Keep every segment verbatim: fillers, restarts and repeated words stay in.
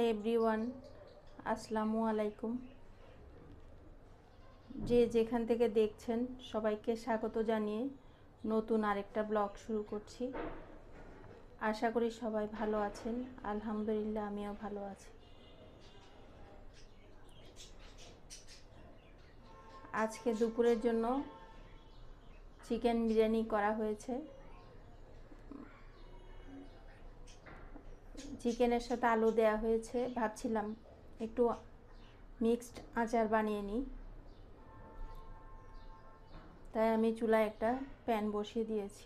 Hi everyone, আসসালামু আলাইকুম। যে যেখান থেকে দেখছেন সবাইকে স্বাগত জানিয়ে নতুন আরেকটা ব্লগ শুরু করছি। আশা করি সবাই ভালো আছেন। আলহামদুলিল্লাহ, আমিও ভালো আছি। আজকে দুপুরের জন্য চিকেন বিরিয়ানি করা হয়েছে। চিকেনের সাথে আলু দেয়া হয়েছে। ভাবছিলাম একটু মিক্সড আচার বানিয়ে নিই, তাই আমি চুলায় একটা প্যান বসিয়ে দিয়েছি।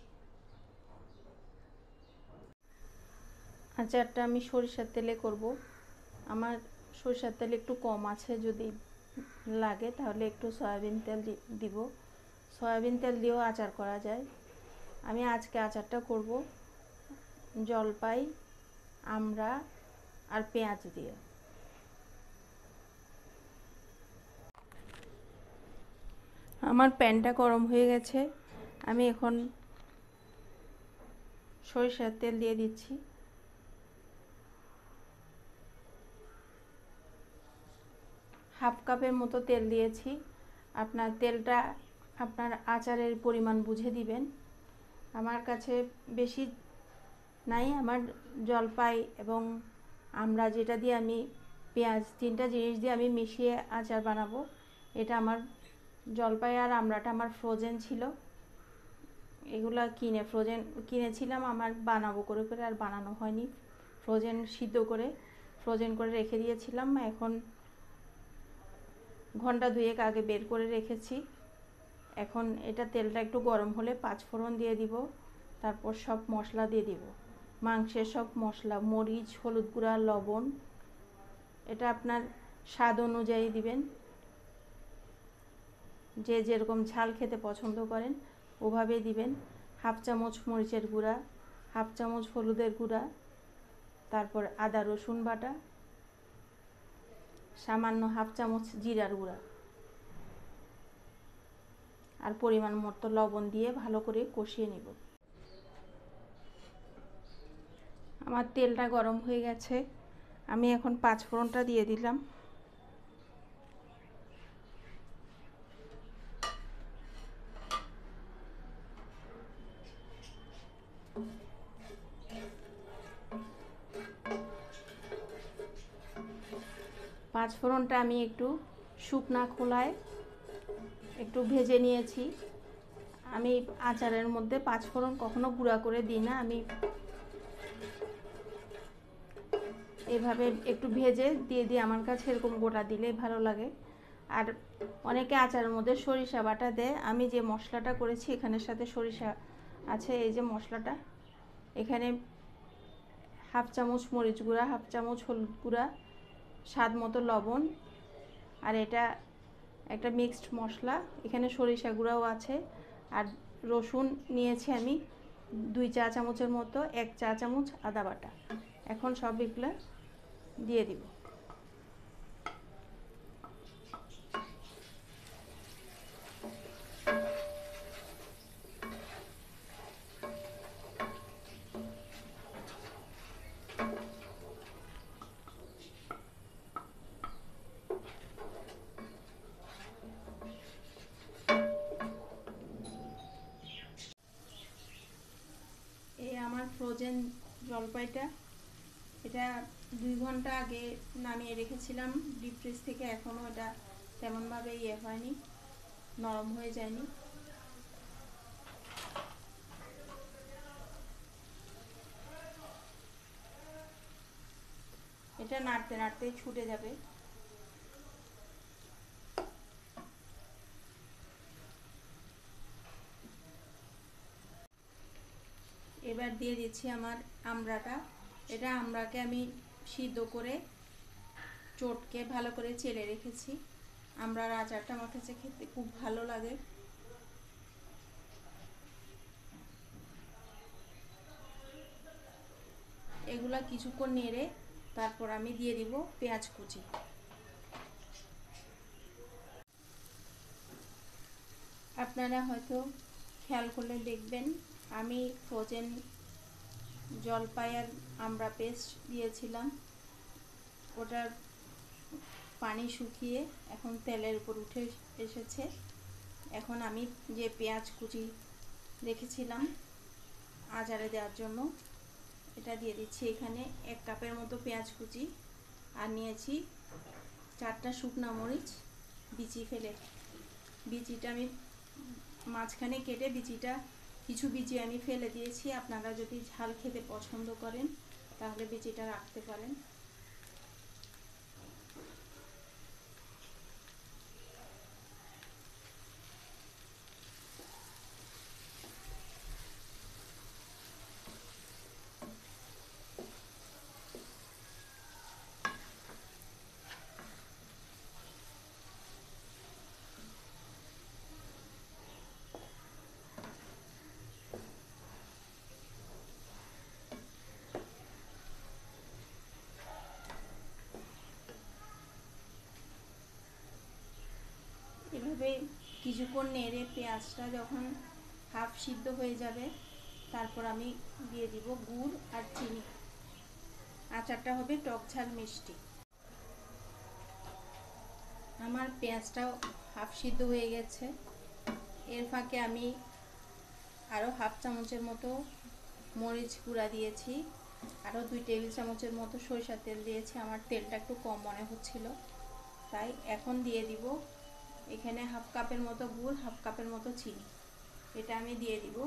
আচারটা আমি সরিষার তেলে করব। আমার সরিষার তেল একটু কম আছে, যদি লাগে তাহলে একটু সয়াবিন তেল দিব। সয়াবিন তেল দিয়েও আচার করা যায়। আমি আজকে আচারটা করব জলপাই, আমড়া আর পেঁয়াজ দিয়ে। আমার প্যানটা গরম হয়ে গেছে। আমি এখন সরিষার তেল দিয়ে দিচ্ছি। হাফ কাপের মতো তেল দিয়েছি। আপনার তেলটা আপনার আচারের পরিমাণ বুঝে দিবেন। আমার কাছে বেশি নাই, আমার জলপাই এবং আমড়া যেটা দিয়ে আমি পেঁয়াজ তিনটা জিনিস দিয়ে আমি মিশিয়ে আচার বানাবো। এটা আমার জলপাই আর আমড়াটা আমার ফ্রোজেন ছিল। এগুলা কিনে ফ্রোজেন কিনেছিলাম, আমার বানাবো করে করে আর বানানো হয়নি। ফ্রোজেন সিদ্ধ করে ফ্রোজেন করে রেখে দিয়েছিলাম। এখন ঘন্টা দুয়েক আগে বের করে রেখেছি। এখন এটা তেলটা একটু গরম হলে পাঁচ ফোড়ন দিয়ে দিব, তারপর সব মশলা দিয়ে দিব। মাংসের সব মশলা, মরিচ, হলুদ গুঁড়া, লবণ, এটা আপনার স্বাদ অনুযায়ী দিবেন। যে যেরকম ঝাল খেতে পছন্দ করেন ওভাবে দিবেন। হাফ চামচ মরিচের গুঁড়া, হাফ চামচ হলুদের গুঁড়া, তারপর আদা রসুন বাটা, সামান্য হাফ চামচ জিরার গুঁড়া আর পরিমাণ মতো লবণ দিয়ে ভালো করে কষিয়ে নিব। আমার তেলটা গরম হয়ে গেছে। আমি এখন পাঁচ ফোড়নটা দিয়ে দিলাম। পাঁচ ফোড়নটা আমি একটু শুকনা খোলায় একটু ভেজে নিয়েছি। আমি আচারের মধ্যে পাঁচ ফোড়ন কখনো গুঁড়া করে দিই না, আমি এভাবে একটু ভেজে দিয়ে দিই। আমার কাছে এরকম গোটা দিলেই ভালো লাগে। আর অনেকে আচারের মধ্যে সরিষা বাটা দেয়। আমি যে মশলাটা করেছি এখানের সাথে সরিষা আছে। এই যে মশলাটা, এখানে হাফ চামচ মরিচ গুঁড়া, হাফ চামচ হলুদ গুঁড়া, স্বাদ মতো লবণ, আর এটা একটা মিক্সড মশলা। এখানে সরিষা গুঁড়াও আছে। আর রসুন নিয়েছি আমি দুই চা চামচের মতো, এক চা চামচ আদা বাটা। এখন সব এগুলো দিয়ে দিব। এই আমার ফ্রোজেন জলপাইটা, এটা দুই ঘন্টা আগে নামিয়ে রেখেছিলাম ডিপ ফ্রিজ থেকে। এখনও এটা তেমনভাবে ইয়ে হয়নি, নরম হয়ে যায়নি। এটা নাড়তে নাড়তেই ছুটে যাবে। এবার দিয়ে দিচ্ছি আমার আমড়াটা। এটা আমড়াকে আমি সিদ্ধ করে চটকে ভালো করে চেলে রেখেছি। আমড়ার আচারটা আমার কাছে খেতে খুব ভালো লাগে। এগুলা কিছুক্ষণ নেড়ে তারপর আমি দিয়ে দিব পেঁয়াজ কুচি। আপনারা হয়তো খেয়াল করলে দেখবেন আমি ফ্রোজেন জলপাই আর আমড়া পেস্ট দিয়েছিলাম। ওটার পানি শুকিয়ে এখন তেলের উপর উঠে এসেছে। এখন আমি যে পেঁয়াজ কুচি রেখেছিলাম আচারে দেওয়ার জন্য এটা দিয়ে দিচ্ছি। এখানে এক কাপের মতো পেঁয়াজ কুচি আর নিয়েছি চারটা শুকনা মরিচ বিচি ফেলে। বিচিটা আমি মাঝখানে কেটে বিচিটা কিছু বিচি আমি ফেলে দিয়েছি। আপনারা যদি ঝাল খেতে পছন্দ করেন তাহলে বিচিটা রাখতে পারেন। এভাবে কিছুক্ষণ নেড়ে পেঁয়াজটা যখন হাফ সিদ্ধ হয়ে যাবে তারপর আমি দিয়ে দিব গুড় আর চিনি। আচারটা হবে টক ঝাল মিষ্টি। আমার পেঁয়াজটাও হাফ সিদ্ধ হয়ে গেছে। এর ফাঁকে আমি আরও হাফ চামচের মতো মরিচ গুঁড়া দিয়েছি, আরও দুই টেবিল চামচের মতো সরিষার তেল দিয়েছি। আমার তেলটা একটু কম মনে হচ্ছিল, তাই এখন দিয়ে দিব এখানে হাফ কাপের মতো গুড়, হাফ কাপের মতো চিনি। এটা আমি দিয়ে দিব।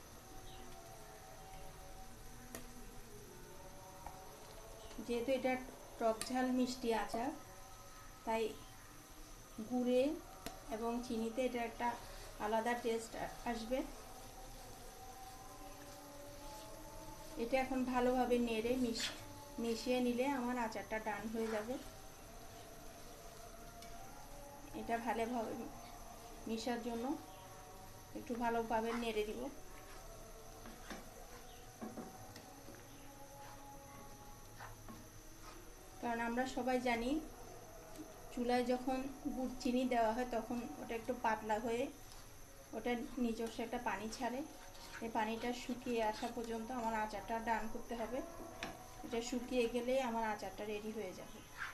যেহেতু এটা টক ঝাল মিষ্টি আচার তাই গুড়ে এবং চিনিতে এটা একটা আলাদা টেস্ট আসবে। এটা এখন ভালোভাবে নেড়ে মিশিয়ে নিলে আমার আচারটা ডান হয়ে যাবে। এটা ভালোভাবে মিশার জন্য একটু ভালোভাবে নেড়ে দিব। কারণ আমরা সবাই জানি চুলায় যখন গুড় চিনি দেওয়া হয় তখন ওটা একটু পাতলা হয়ে ওটা নিজস্ব একটা পানি ছাড়ে। এই পানিটা শুকিয়ে আসা পর্যন্ত আমার আচারটা ডান করতে হবে। এটা শুকিয়ে গেলে আমার আচারটা রেডি হয়ে যাবে।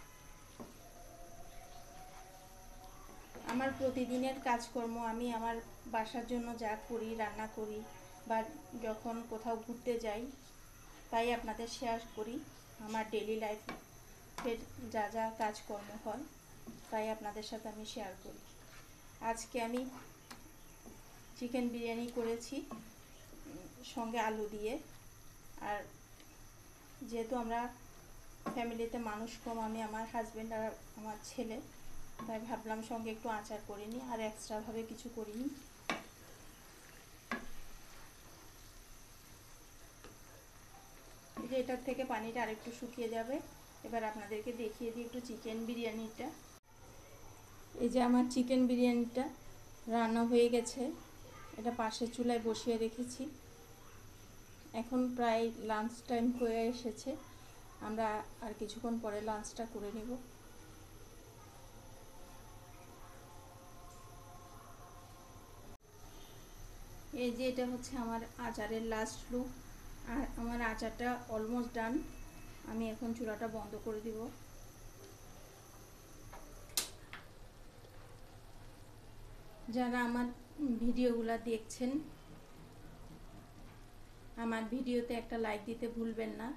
আমার প্রতিদিনের কাজকর্ম, আমি আমার বাসার জন্য যা করি, রান্না করি বা যখন কোথাও ঘুরতে যাই, তাই আপনাদের শেয়ার করি। আমার ডেইলি লাইফের যা যা কাজকর্ম হয় তাই আপনাদের সাথে আমি শেয়ার করি। আজকে আমি চিকেন বিরিয়ানি করেছি সঙ্গে আলু দিয়ে। আর যেহেতু আমরা ফ্যামিলিতে মানুষ কম, আমি আমার হাজব্যান্ড আর আমার ছেলে, তাই ভাবলাম সঙ্গে একটু আচার করিনি আর এক্সট্রাভাবে কিছু করিনি। এই যে এটার থেকে পানিটা আরেকটু শুকিয়ে যাবে। এবার আপনাদেরকে দেখিয়ে দিই একটু চিকেন বিরিয়ানিটা। এই যে আমার চিকেন বিরিয়ানিটা রান্না হয়ে গেছে। এটা পাশের চুলায় বসিয়ে রেখেছি। এখন প্রায় লাঞ্চ টাইম হয়ে এসেছে, আমরা আর কিছুক্ষণ পরে লাঞ্চটা করে নেব। এই যে এটা হচ্ছে আমার আচারের লাস্ট লুক। আর আমার আচারটা অলমোস্ট ডান। আমি এখন চুলাটা বন্ধ করে দিব। যারা আমার ভিডিওগুলো দেখছেন, আমার ভিডিওতে একটা লাইক দিতে ভুলবেন না।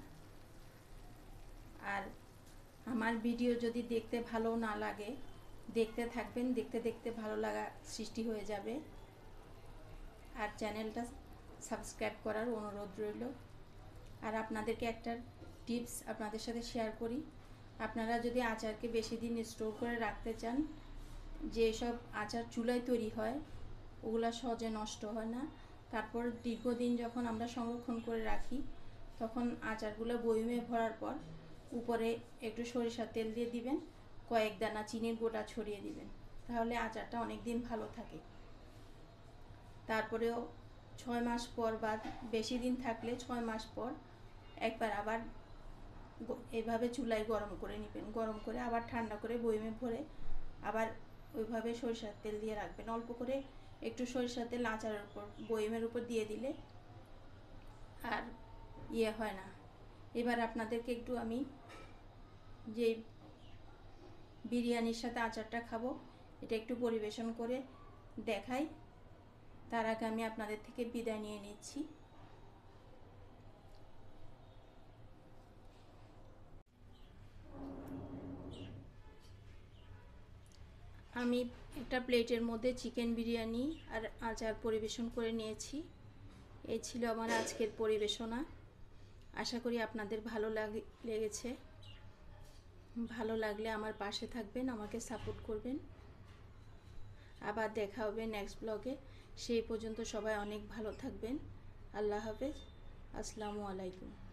আর আমার ভিডিও যদি দেখতে ভালো না লাগে, দেখতে থাকবেন, দেখতে দেখতে ভালো লাগা সৃষ্টি হয়ে যাবে। আর চ্যানেলটা সাবস্ক্রাইব করার অনুরোধ রইল। আর আপনাদেরকে একটা টিপস আপনাদের সাথে শেয়ার করি। আপনারা যদি আচারকে বেশি দিন স্টোর করে রাখতে চান, যেসব আচার চুলায় তৈরি হয় ওগুলা সহজে নষ্ট হয় না। তারপর দীর্ঘদিন যখন আমরা সংরক্ষণ করে রাখি তখন আচারগুলো বয়মে ভরার পর উপরে একটু সরিষার তেল দিয়ে দিবেন, কয়েক দানা চিনির গোটা ছড়িয়ে দিবেন, তাহলে আচারটা অনেক দিন ভালো থাকে। তারপরেও ছয় মাস পর বা বেশি দিন থাকলে ছয় মাস পর একবার আবার এভাবে চুলায় গরম করে নেবেন। গরম করে আবার ঠান্ডা করে বয়মে ভরে আবার ওইভাবে সরিষার তেল দিয়ে রাখবেন। অল্প করে একটু সরিষার তেল আচারের উপর বয়মের উপর দিয়ে দিলে আর ইয়ে হয় না। এবার আপনাদেরকে একটু আমি যে বিরিয়ানির সাথে আচারটা খাবো এটা একটু পরিবেশন করে দেখাই। তার আগে আমি আপনাদের থেকে বিদায় নিয়ে নিচ্ছি। আমি একটা প্লেটের মধ্যে চিকেন বিরিয়ানি আর আচার পরিবেশন করে নিয়েছি। এই ছিল আমার আজকের পরিবেশনা। আশা করি আপনাদের ভালো লাগে লেগেছে। ভালো লাগলে আমার পাশে থাকবেন, আমাকে সাপোর্ট করবেন। আবার দেখা হবে নেক্সট ব্লগে। সেই পর্যন্ত সবাই অনেক ভালো থাকবেন। আল্লাহ হাফেজ। আসসালামু আলাইকুম।